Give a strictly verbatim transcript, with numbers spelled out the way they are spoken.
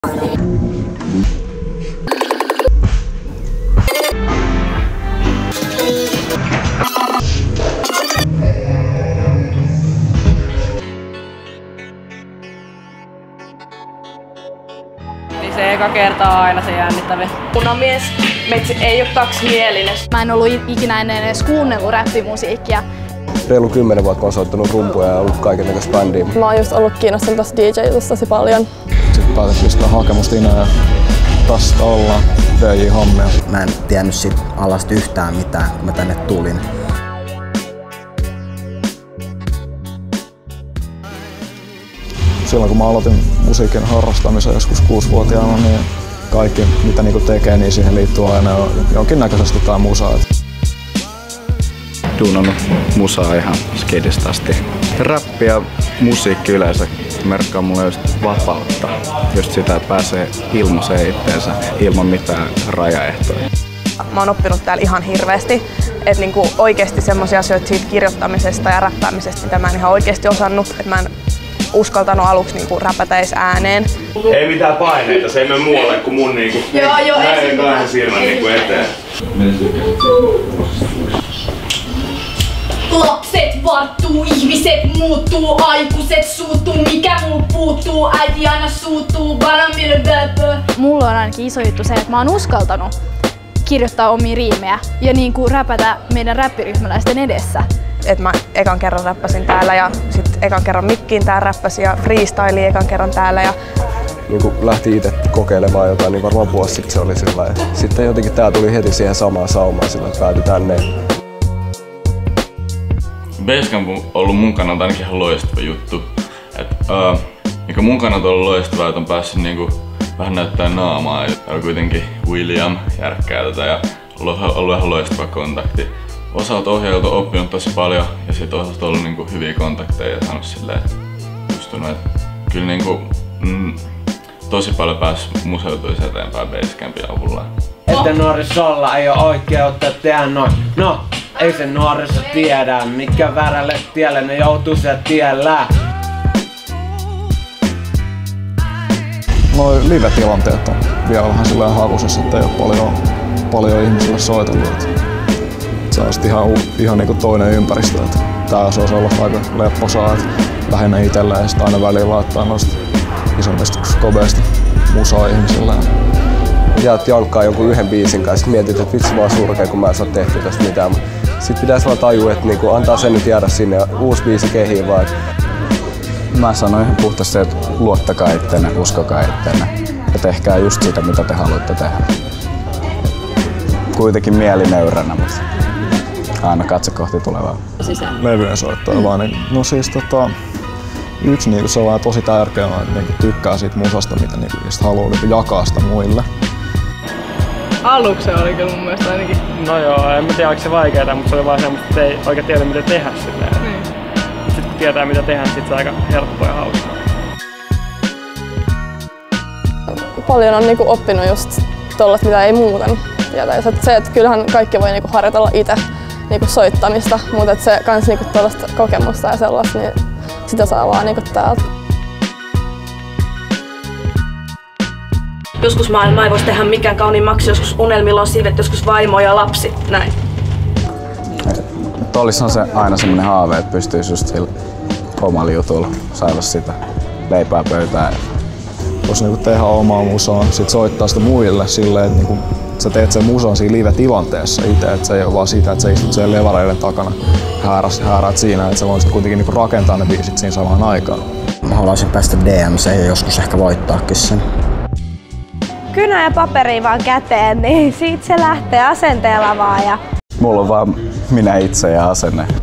Niin se eka kerta on aina se jännittävä. Punamies, metsi ei ole kaksimielinen. Mä en ollut ikinä ennen edes kuunnellut räppimusiikkia. Reilu kymmenen vuotta mä oon soittanut rumpuja ja ollut kaikennäköistä bändiä. Mä oon just ollut kiinnostunut tästä D J-jutusta tosi paljon. Sitten päätin pistää hakemusta inään ja tästä ollaan D J-hommia. Mä en tiennyt sit alasta yhtään mitään, kun mä tänne tulin. Silloin kun mä aloitin musiikin harrastamisen joskus kuusivuotiaana, niin kaikki mitä niinku tekee, niin siihen liittyy aina jonkinnäköisesti tai musaa. Duunannut musaa ihan skeidistä asti. Räppi ja musiikki yleensä merkkaa mulle just vapautta. Just sitä, että pääsee ilmaiseen itteensä ilman mitään rajaehtoja. Mä oon oppinut täällä ihan hirveästi. Et niinku oikeesti semmosia asioita siitä kirjoittamisesta ja räppäämisestä, mitä mä en ihan oikeesti osannut. Et mä en uskaltanut aluksi niinku räpätä edes ääneen. Ei mitään paineita, se ei mene muualle kuin mun niinku näiden kahden silmän niinku eteen. Lapset varttuu, ihmiset muuttuu, aikuiset suuttuu, mikä muu puuttuu, äiti aina suuttuu, varamille böpö. Mulla on ainakin iso juttu se, että mä oon uskaltanut kirjoittaa omia riimejä ja niin kuin räpätä meidän räppiryhmäläisten edessä. Et mä ekan kerran räppäsin täällä ja sit ekan kerran mikkiin täällä räppäsin ja freestyliin ekan kerran täällä. Ja niin kun lähti itse kokeilemaan jotain, niin varmaan vuosi sitten se oli sillä lailla. Sitten jotenkin tää tuli heti siihen samaan saumaan sillä, että päätyi tänne. Basecamp on ollut mun kannalta ainakin ihan loistava juttu. Et, uh, mikä mun kannalta on ollut loistavaa, että on päässyt niinku vähän näyttää naamaa. Ja on kuitenkin William järkkää tätä ja ollut, ollut ihan loistava kontakti. Osalta ohjaajalta on oppinut tosi paljon ja sit osalta on ollut niinku hyviä kontakteja ja saanut silleen pystynyt, että kyllä niinku mm, tosi paljon päässyt museutuisi eteenpäin Basecampin avulla. Että nuorisolla ei oo oikeutta tehdä noin. No, ei se nuoriso tiedä, mikä väärälle tielle ne joutuu se tiellä. Noi live-tilanteet on vielä vähän silleen hakusessa, että ei oo paljon, paljon ihmisille soitellut. Se on ihan, ihan niinku toinen ympäristö. Että tää se olisi ollut aika lepposaa, että lähinnä itellä ja sitten aina välillä laittaa noista isommista kobeista musaa ihmisille. Jäät jankkaa jonkun yhden biisin kanssa, sit mietit, että vitsi mä oon surkea, kun mä en saa tehtyä tästä mitään. Sitten pitäisi vaan tajua, että niinku antaa sen nyt jäädä sinne ja uusi biisi kehiin vaan. Mä sanoin ihan puhtaasti, että luottakaa itteenne, uskokaa itteenne ja tehkää just sitä, mitä te haluatte tehdä. Kuitenkin mieli nöyränä, mutta aina katse kohti tulevaa. Levyjen soittoja vaan, niin, no siis tota, yksi niinku se on vaan tosi tärkeää, että niinku tykkää siitä musasta, mitä niinku haluaa niinku jakaa sitä muille. Aluksi se oli kyllä mun mielestä ainakin. No joo, en mä tiedä oliko se vaikeeta, mutta se oli vaan semmoista, että ei oikein tiedä mitä tehdä silleen. Niin. Sitten kun tietää mitä tehdä, niin sit se on aika helppoa ja hauskaa. Paljon on niinku oppinut just tollaista, mitä ei muuten tietäisi. Et se, että kyllähän kaikki voi niinku harjoitella itse niinku soittamista, mutta et se kans niinku tollaista kokemusta ja sellaista, niin sitä saa vaan niinku täältä. joskus maailma ei voisi tehdä mikään kauniimmaksi, joskus unelmilla on siivet, joskus vaimo ja lapsi, näin. Olisi se aina semmoinen haave, että pystyisi just sillä omalla jutulla saada sitä leipää pöytään. Voisi niinku tehdä omaa musaa, sit soittaa sitä muille silleen, että niinku, sä teet sen musan siinä live-tilanteessa itse, että se ei ole vaan siitä, että sä istut siellä levareiden takana ja hääräät siinä, että sä voisit kuitenkin niinku rakentaa ne biisit siinä samaan aikaan. Mä haluaisin päästä D M:seen ja joskus ehkä voittaakin sen. Kynä ja paperi vaan käteen, niin siitä se lähtee asenteella vaan. Ja... Mulla on vaan minä itse ja asenne.